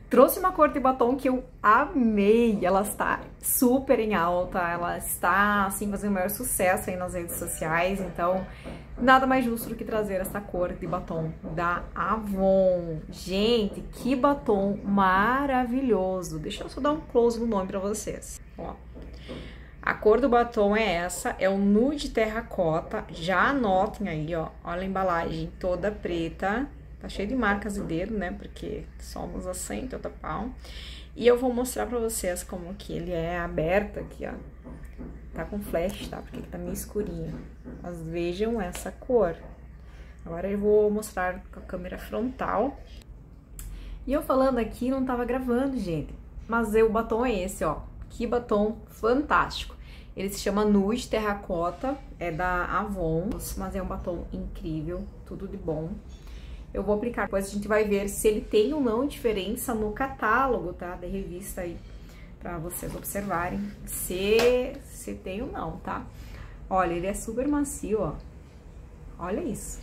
Trouxe uma cor de batom que eu amei, ela está super em alta, ela está, assim, fazendo o maior sucesso aí nas redes sociais, então nada mais justo do que trazer essa cor de batom da Avon. Gente, que batom maravilhoso! Deixa eu só dar um close no nome pra vocês, ó. A cor do batom é essa, é o nude terracota, já anotem aí, ó, olha a embalagem toda preta. Tá cheio de marcas de dedo, né? Porque somos assim, toda pau. E eu vou mostrar pra vocês como que ele é aberto aqui, ó. Tá com flash, tá? Porque tá meio escurinho. Mas vejam essa cor. Agora eu vou mostrar com a câmera frontal. E eu falando aqui, não tava gravando, gente. Mas o batom é esse, ó. Que batom fantástico. Ele se chama Nude Terracota, é da Avon. Mas é um batom incrível, tudo de bom. Eu vou aplicar, depois a gente vai ver se ele tem ou não diferença no catálogo, tá? Da revista aí, pra vocês observarem se tem ou não, tá? Olha, ele é super macio, ó. Olha isso.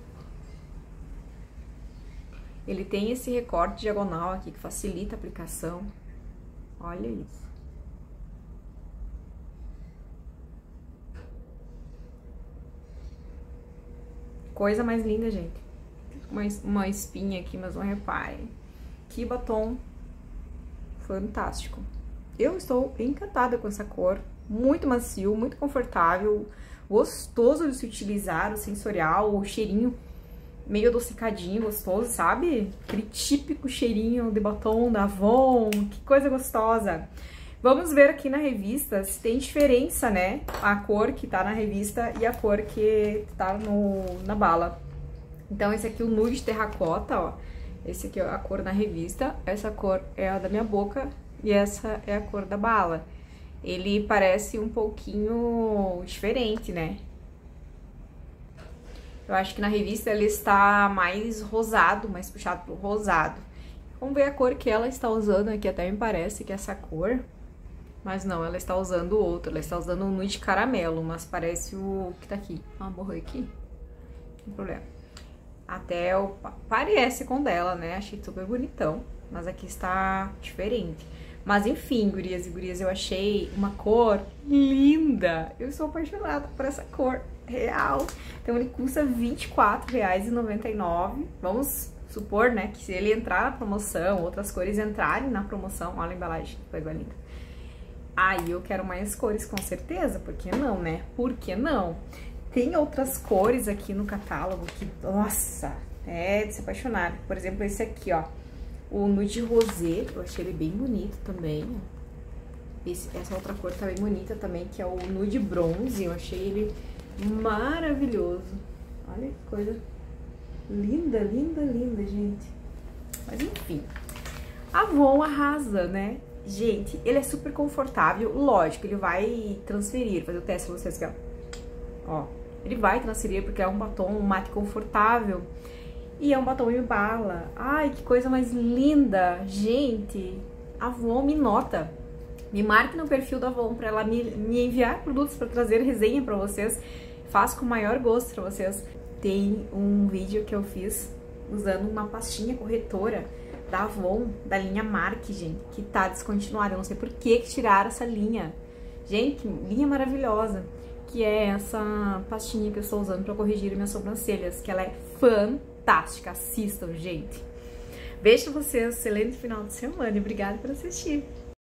Ele tem esse recorte diagonal aqui que facilita a aplicação. Olha isso. Coisa mais linda, gente. Uma espinha aqui, mas não reparem. Que batom fantástico. Eu estou encantada com essa cor. Muito macio, muito confortável, gostoso de se utilizar, o sensorial, o cheirinho meio adocicadinho, gostoso, sabe? Aquele típico cheirinho de batom da Avon, que coisa gostosa. Vamos ver aqui na revista se tem diferença, né? A cor que tá na revista e a cor que tá na bala. Então, esse aqui é o nude terracota, ó. Esse aqui é a cor na revista, essa cor é a da minha boca e essa é a cor da bala. Ele parece um pouquinho diferente, né? Eu acho que na revista ele está mais rosado, mais puxado pro rosado. Vamos ver a cor que ela está usando aqui, até me parece que é essa cor. Mas não, ela está usando outro, ela está usando um nude caramelo, mas parece o que tá aqui. Ah, borrou aqui? Não tem problema. Até parece com dela, né? Achei super bonitão, mas aqui está diferente. Mas enfim, gurias e gurias, eu achei uma cor linda. Eu sou apaixonada por essa cor real. Então ele custa R$ 24,99. Vamos supor, né, que se ele entrar na promoção, outras cores entrarem na promoção, olha a embalagem, que coisa linda. Aí eu quero mais cores, com certeza, por que não, né? Por que não? Tem outras cores aqui no catálogo que, nossa, é de se apaixonar. Por exemplo, esse aqui, ó, o nude rosé, eu achei ele bem bonito também. Essa outra cor tá bem bonita também, que é o nude bronze, eu achei ele maravilhoso. Olha que coisa linda, linda, linda, gente. Mas enfim, a Avon arrasa, né? Gente, ele é super confortável, lógico, ele vai transferir, fazer o teste pra vocês aqui, ó. Ele vai transferir porque é um batom mate confortável e é um batom em bala. Ai, que coisa mais linda, gente. A Avon me nota. Me marque no perfil da Avon para ela me enviar produtos para trazer resenha para vocês. Faço com o maior gosto para vocês. Tem um vídeo que eu fiz usando uma pastinha corretora da Avon, da linha Mark, gente, que tá descontinuada. Eu não sei por que tiraram essa linha. Gente, que linha maravilhosa. Que é essa pastinha que eu estou usando para corrigir minhas sobrancelhas, que ela é fantástica. Assistam, gente. Beijo pra vocês, excelente final de semana e obrigada por assistir.